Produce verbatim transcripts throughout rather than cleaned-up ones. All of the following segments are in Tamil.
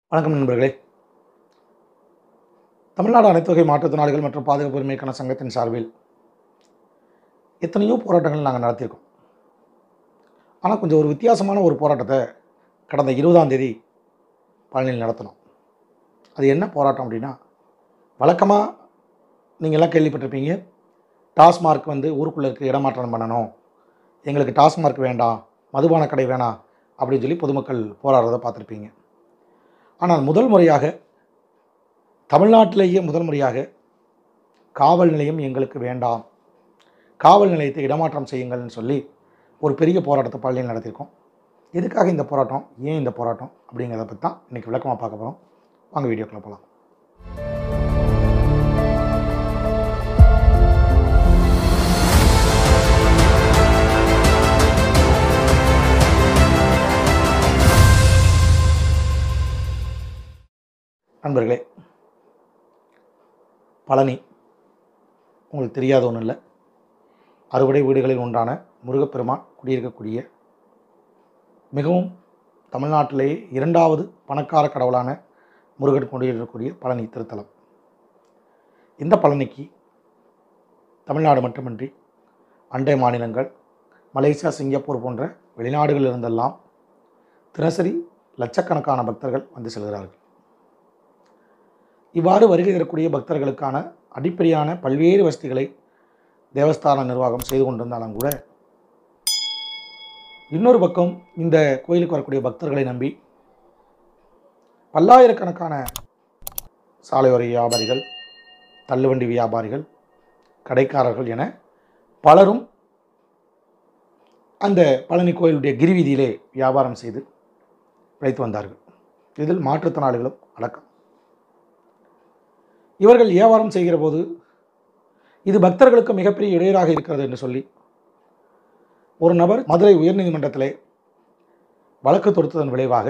வணக்கம் நண்பர்களே. தமிழ்நாடு அனைத்து வகை மாற்றுத்திறனாளிகள் மற்றும் பாதுகாப்பு உரிமைக்கான சங்கத்தின் சார்பில் எத்தனையோ போராட்டங்கள் நாங்கள் நடத்தியிருக்கோம். ஆனால் கொஞ்சம் ஒரு வித்தியாசமான ஒரு போராட்டத்தை கடந்த இருபதாம் தேதி பழனியில் நடத்தினோம். அது என்ன போராட்டம் அப்படின்னா, வழக்கமாக நீங்கள்லாம் கேள்விப்பட்டிருப்பீங்க, டாஸ்மார்க் வந்து ஊருக்குள்ளே இருக்க இடமாற்றம் பண்ணணும், எங்களுக்கு டாஸ்மார்க் வேண்டாம், மதுபான கடை வேணாம் அப்படின்னு சொல்லி பொதுமக்கள் போராடுறதை பார்த்துருப்பீங்க. ஆனால் முதல் முறையாக தமிழ்நாட்டிலேயே முதல் முறையாக காவல் நிலையம் எங்களுக்கு வேண்டாம், காவல் நிலையத்தை இடமாற்றம் செய்யுங்கள்னு சொல்லி ஒரு பெரிய போராட்டத்தை பழனியில் நடத்தியிருக்கோம். எதுக்காக இந்த போராட்டம், ஏன் இந்த போராட்டம் அப்படிங்கிறத பற்றி தான் இன்றைக்கி விளக்கமாக பார்க்க போகிறோம். வாங்க வீடியோக்குள்ள போகலாம். நண்பர்களே, பழனி உங்களுக்கு தெரியாத ஒன்றும் இல்லை. அறுபடை வீடுகளில் ஒன்றான முருகப்பெருமான் குடியிருக்கக்கூடிய, மிகவும் தமிழ்நாட்டிலேயே இரண்டாவது பணக்கார கடவுளான முருகன் குடியிருக்கக்கூடிய பழனி திருத்தலம். இந்த பழனிக்கு தமிழ்நாடு மட்டுமின்றி அண்டை மாநிலங்கள், மலேசியா, சிங்கப்பூர் போன்ற வெளிநாடுகளில் இருந்தெல்லாம் தினசரி லட்சக்கணக்கான பக்தர்கள் வந்து செல்கிறார்கள். இவ்வாறு வருகை தரக்கூடிய பக்தர்களுக்கான அடிப்படையான பல்வேறு வசதிகளை தேவஸ்தான நிர்வாகம் செய்து கொண்டிருந்தாலும் கூட, இன்னொரு பக்கம் இந்த கோயிலுக்கு வரக்கூடிய பக்தர்களை நம்பி பல்லாயிரக்கணக்கான சாலையோர வியாபாரிகள், தள்ளுவண்டி வியாபாரிகள், கடைக்காரர்கள் என பலரும் அந்த பழனி கோயிலுடைய கிரிவீதியிலே வியாபாரம் செய்து பிழைத்து வந்தார்கள். இதில் மாற்றுத்திறனாளிகளும் அடக்கம். இவர்கள் வியாபாரம் செய்கிற போது இது பக்தர்களுக்கு மிகப்பெரிய இடையூறாக இருக்கிறது என்று சொல்லி ஒரு நபர் மதுரை உயர்நீதிமன்றத்திலே வழக்கு தொடுத்ததன் விளைவாக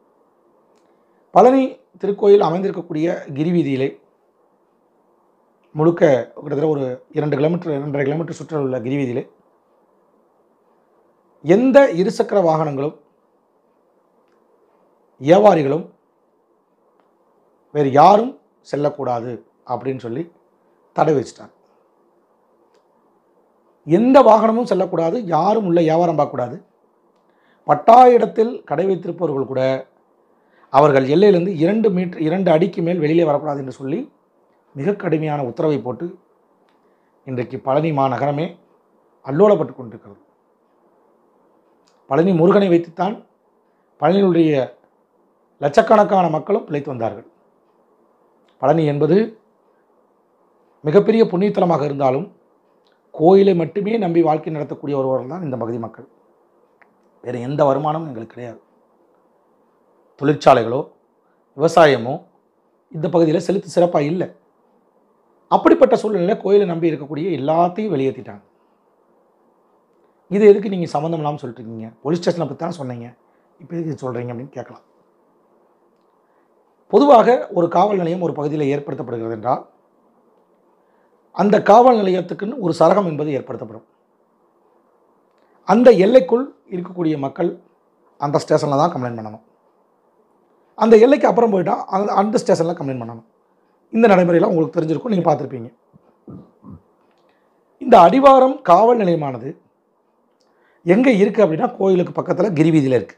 பழனி திருக்கோயில் அமைந்திருக்கக்கூடிய கிரிவீதியிலே முழுக்க கிட்டத்தட்ட ஒரு இரண்டு கிலோமீட்டர் இரண்டரை கிலோமீட்டர் சுற்றில் உள்ள கிரிவீதியிலே எந்த இருசக்கர வாகனங்களும் வியாபாரிகளும் வேறு யாரும் செல்லக்கூடாது அப்படின்னு சொல்லி தடை வச்சிட்டாங்க. எந்த வாகனமும் செல்லக்கூடாது, யாரும் உள்ள வியாபாரம் பார்க்கக்கூடாது. பட்டா இடத்தில் கடை வைத்திருப்பவர்கள் கூட அவர்கள் எல்லையிலிருந்து இரண்டு மீட்டர் இரண்டு அடிக்கு மேல் வெளியே வரக்கூடாது என்று சொல்லி மிக கடுமையான உத்தரவை போட்டு இன்றைக்கு பழனி மாநகரமே அல்லோலப்பட்டு கொண்டிருக்கிறது. பழனி முருகனை வைத்துத்தான் பழனியுடைய லட்சக்கணக்கான மக்களும் பிழைத்து வந்தார்கள். பழனி என்பது மிகப்பெரிய புண்ணியத்தலமாக இருந்தாலும் கோயிலை மட்டுமே நம்பி வாழ்க்கை நடத்தக்கூடிய ஒருவர்கள் தான் இந்த பகுதி மக்கள். வேறு எந்த வருமானமும் எங்களுக்கு கிடையாது. தொழிற்சாலைகளோ விவசாயமோ இந்த பகுதியில் செலுத்து சிறப்பாக இல்லை. அப்படிப்பட்ட சூழ்நிலையில் கோயிலை நம்பி இருக்கக்கூடிய எல்லாத்தையும் வெளியேற்றிட்டாங்க. இது எதுக்கு நீங்கள் சம்மந்தம் இல்லாமல் சொல்லிட்டு இருக்கீங்க? போலீஸ் ஸ்டேஷனை பற்றி தானே சொன்னீங்க, இப்போ எதுக்கு சொல்கிறீங்க அப்படின்னு கேட்கலாம். பொதுவாக ஒரு காவல் நிலையம் ஒரு பகுதியில் ஏற்படுத்தப்படுகிறது என்றால் அந்த காவல் நிலையத்துக்குன்னு ஒரு சரகம் என்பது ஏற்படுத்தப்படும். அந்த எல்லைக்குள் இருக்கக்கூடிய மக்கள் அந்த ஸ்டேஷனில் தான் கம்ப்ளைண்ட் பண்ணணும். அந்த எல்லைக்கு அப்புறம் போயிட்டால் அந்த அந்த ஸ்டேஷனில் கம்ப்ளைண்ட் பண்ணணும். இந்த நடைமுறையெல்லாம் உங்களுக்கு தெரிஞ்சிருக்கும், நீங்கள் பார்த்துருப்பீங்க. இந்த அடிவாரம் காவல் நிலையமானது எங்கே இருக்குது அப்படின்னா கோயிலுக்கு பக்கத்தில் கிரிவீதியில் இருக்குது.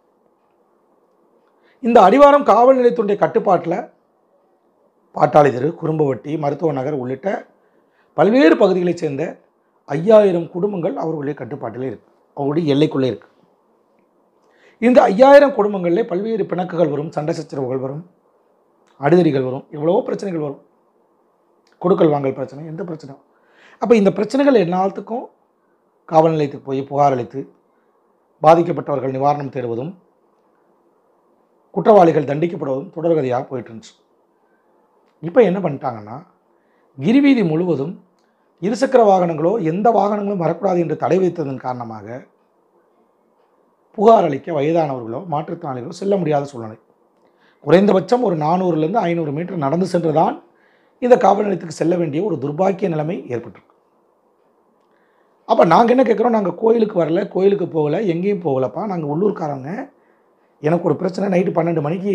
இந்த அடிவாரம் காவல் நிலையத்தினுடைய கட்டுப்பாட்டில் பாட்டாளி தெரு, குறும்பவட்டி, மருத்துவ நகர் உள்ளிட்ட பல்வேறு பகுதிகளைச் சேர்ந்த ஐயாயிரம் குடும்பங்கள் அவர்களுடைய கட்டுப்பாட்டிலே இருக்குது, அவருடைய எல்லைக்குள்ளே இருக்குது. இந்த ஐயாயிரம் குடும்பங்களிலே பல்வேறு பிணக்குகள் வரும், சண்டை சச்சரவுகள் வரும், அடிதடிகள் வரும், எவ்வளவோ பிரச்சனைகள் வரும். கொடுக்கல் வாங்கல் பிரச்சனை, எந்த பிரச்சனை. அப்போ இந்த பிரச்சனைகள் எல்லாத்துக்கும் காவல் நிலையத்துக்கு போய் புகார் அளித்து பாதிக்கப்பட்டவர்கள் நிவாரணம் தேடுவதும் குற்றவாளிகள் தண்டிக்கப்படுவதும் தொடர்கதையாக போயிட்டு இருந்துச்சு. இப்போ என்ன பண்ணிட்டாங்கன்னா, கிரிவீதி முழுவதும் இருசக்கர வாகனங்களோ எந்த வாகனங்களும் வரக்கூடாது என்று தடை வைத்ததன் காரணமாக புகார் அளிக்க வயதானவர்களோ மாற்றுத்திறனாளிகளோ செல்ல முடியாத சூழ்நிலை. குறைந்தபட்சம் ஒரு நானூறுலேருந்து ஐநூறு மீட்டர் நடந்து சென்று தான் இந்த காவல் நிலையத்துக்கு செல்ல வேண்டிய ஒரு துர்பாக்கிய நிலைமை ஏற்பட்டிருக்கு. அப்போ நாங்கள் என்ன கேட்குறோம், நாங்கள் கோயிலுக்கு வரல, கோயிலுக்கு போகலை, எங்கேயும் போகலப்பா, நாங்கள் உள்ளூர்காரங்க, எனக்கு ஒரு பிரச்சனை, நைட்டு பன்னெண்டு மணிக்கு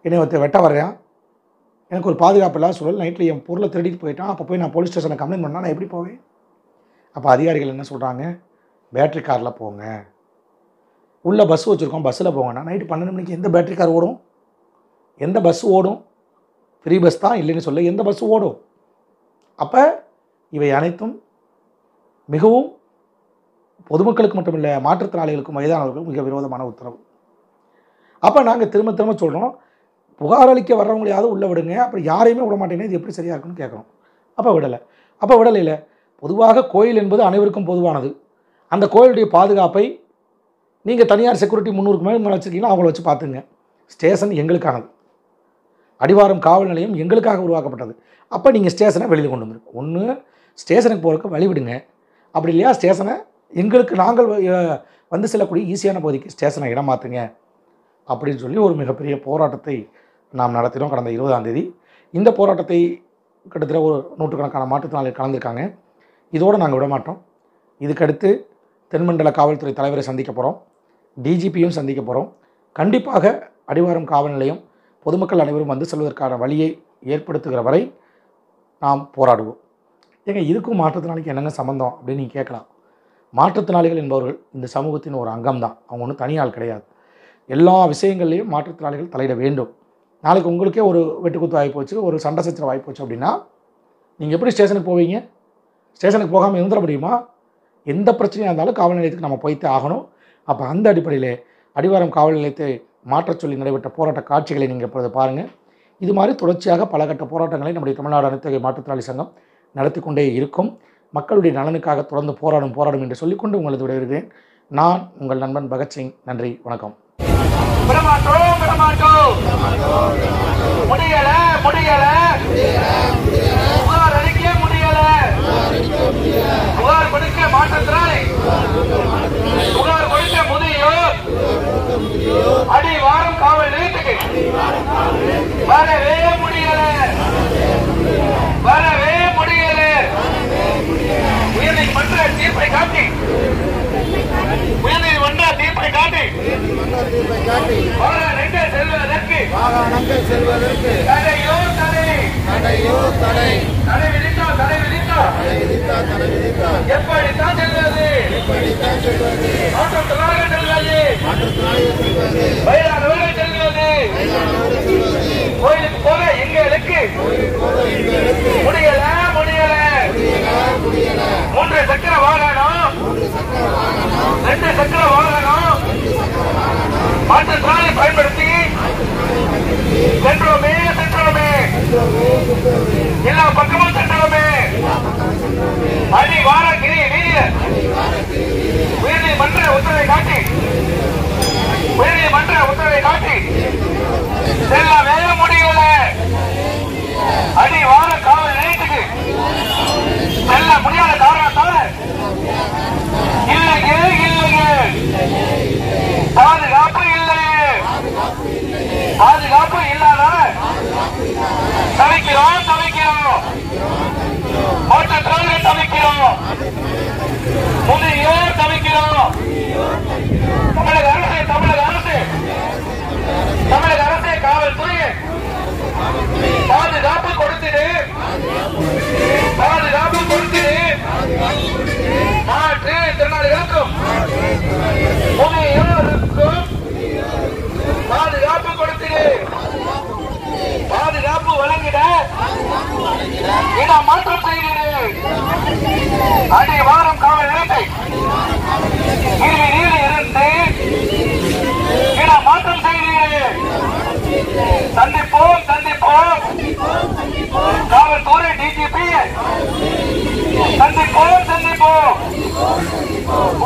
என்னை ஒருத்தர் வெட்ட வர்றேன், எனக்கு ஒரு பாதுகாப்பு இல்லாத சூழல், நைட்டில் என் பொருளை திருடிட்டு போயிட்டான், அப்போ போய் நான் போலீஸ் ஸ்டேஷனில் கம்ப்ளைண்ட் பண்ணால் நான் எப்படி போவேன்? அப்போ அதிகாரிகள் என்ன சொல்கிறாங்க, பேட்ரி காரில் போங்க, உள்ளே பஸ் வச்சுருக்கோம் பஸ்ஸில் போங்கன்னா. நைட்டு பன்னெண்டு மணிக்கு எந்த பேட்ரி கார் ஓடும்? எந்த பஸ் ஓடும்? ஃப்ரீ பஸ் தான் இல்லைன்னு சொல்ல, எந்த பஸ் ஓடும்? அப்போ இவை அனைத்தும் மிகவும் பொதுமக்களுக்கு மட்டுமில்லை, மாற்றுத்திறனாளிகளுக்கும் வயதானவர்களுக்கும் மிக விரோதமான உத்தரவு. அப்போ நாங்கள் திரும்ப திரும்ப சொல்கிறோம், புகார் அளிக்க வர்றவங்களையாவது உள்ளே விடுங்க, அப்புறம் யாரையுமே விட மாட்டேங்குது, இது எப்படி சரியாக இருக்குன்னு கேட்குறோம். அப்போ விடலை. அப்போ விடலையில் பொதுவாக கோயில் என்பது அனைவருக்கும் பொதுவானது. அந்த கோயிலுடைய பாதுகாப்பை நீங்கள் தனியார் செக்யூரிட்டி முந்நூறுக்கு மேலே மேலே வச்சுருக்கீங்கன்னா அவங்கள வச்சு பார்த்துங்க. ஸ்டேஷன் எங்களுக்கானது, அடிவாரம் காவல் நிலையம் எங்களுக்காக உருவாக்கப்பட்டது. அப்போ நீங்கள் ஸ்டேஷனை வெளியில் கொண்டு வந்துருக்கு. ஒன்று ஸ்டேஷனுக்கு போகிறதுக்கு வழி விடுங்க, அப்படி இல்லையா ஸ்டேஷனை எங்களுக்கு நாங்கள் வந்து செல்லக்கூடிய ஈஸியான பகுதிக்கு ஸ்டேஷனை இடம் மாற்றுங்க அப்படின்னு சொல்லி ஒரு மிகப்பெரிய போராட்டத்தை நாம் நடத்தினோம் கடந்த இருபதாம் தேதி. இந்த போராட்டத்தை கிட்டத்தட்ட ஒரு நூற்றுக்கணக்கான மாற்றுத்திறனாளிகள் கலந்துருக்காங்க. இதோடு நாங்கள் விட மாட்டோம். இதுக்கடுத்து தென்மண்டல காவல்துறை தலைவரை சந்திக்க போகிறோம், டிஜிபியும் சந்திக்க போகிறோம். கண்டிப்பாக அடிவாரம் காவல் நிலையம் பொதுமக்கள் அனைவரும் வந்து செல்வதற்கான வழியை ஏற்படுத்துகிற வரை நாம் போராடுவோம். ஏங்க இதுக்கும் மாற்றுத்திறனாளிக்கு என்னங்க சம்பந்தம் அப்படின்னு நீங்கள் கேட்கலாம். மாற்றுத்திறனாளிகள் என்பவர்கள் இந்த சமூகத்தின் ஒரு அங்கம் தான், அவங்க ஒன்றும் தனியால் கிடையாது. எல்லா விஷயங்கள்லையும் மாற்றுத்திறனாளிகள் தலையிட வேண்டும். நாளைக்கு உங்களுக்கே ஒரு வெட்டுக்குத்து வாய்ப்போச்சு, ஒரு சண்டை சச்சரவு வாய்ப்போச்சு அப்படின்னா நீங்கள் எப்படி ஸ்டேஷனுக்கு போவீங்க? ஸ்டேஷனுக்கு போகாமல் இருந்துட முடியுமா? எந்த பிரச்சனையாக இருந்தாலும் காவல் நிலையத்துக்கு நம்ம போய்த்தே ஆகணும். அப்போ அந்த அடிப்படையில் அடிவாரம் காவல் நிலையத்தை மாற்றச் சொல்லி நடைபெற்ற போராட்ட காட்சிகளை நீங்கள் இப்பொழுது பாருங்கள். இது மாதிரி தொடர்ச்சியாக பல கட்ட போராட்டங்களை நம்முடைய தமிழ்நாடு அனைத்து மாற்றுத்திறனாளி சங்கம் நடத்தி கொண்டே இருக்கும். மக்களுடைய நலனுக்காக தொடர்ந்து போராடும் போராடும் என்று சொல்லிக்கொண்டு உங்களது விடைபெறுகிறேன். நான் உங்கள் நண்பன் பகத்சிங். நன்றி, வணக்கம். முடியல முடியல புகார் அளிக்க முடியல, புகார் கொடுக்க மாற்றத்தினாலே, புகார் கொடுக்க முதியோர் அடிவாரம் காவல் நிலையத்துக்கு வரவே முடியல, வரவே முடியல. உயர்நீதிமன்ற தீர்ப்பை காட்டி உயர்நீதிமன்ற தீர்ப்பை காட்டி வாகனங்கள் செல்வதற்கு செல்வதற்கு தடையோ தடை தடையோ தடை தடை விதித்தா தடை விதித்தா எப்படித்தான் செல்வது? எப்படித்தான் செல்வது? மாற்றத்தினாக செல்வது, வயதானவர்கள் செல்வது, கோயிலுக்கு போக எங்களுக்கு முடியல முடியல. மூன்று சக்கர வாகனம், ரெண்டு சக்கர வாகனம் மாற்றுத்திறனாளி பயன்படுத்தி சென்றோமே சென்றோமே எல்லா பக்கமும் சென்றோமே. அடி வார கிரி வீரர் உயர்நீதிமன்ற உத்தரவை காட்டி உயர்நீதிமன்ற உத்தரவை காட்டி செல்லவே முடியல. அடி வார காவல் நிலையத்துக்கு செல்ல முடியாத காரணத்தால இல்லைங்க இல்லைங்க பாதுகாப்பு இல்லை, பாதுகாப்பு இல்லாத தவிக்கிறோம் தவிக்கிறோம் மாற்றத்தினால தவிக்கிறோம், முதியோர் தவிக்கிறோம். தமிழக அரசு தமிழக அரசு தமிழக அரசு காவல்துறை பாதுகாப்பு கொடுத்துடு, பாதுகாப்பு கொடுத்துடு. மாற்று திறனாளிகளுக்கும் முதியோருக்கும் பாதுகாப்பு கொடுத்துடு, பாதுகாப்பு வழங்கிட இடம் மாற்றம் செய்கிறது. அடிவாரம் காவல் நிலையத்தை இறுதியில் இருந்து இடம் மாற்றம் செய்கிறது. சந்திப்போம் சந்திப்போம் காவல்துறை டிஜிபி சந்திப்போம் சந்திப்போம்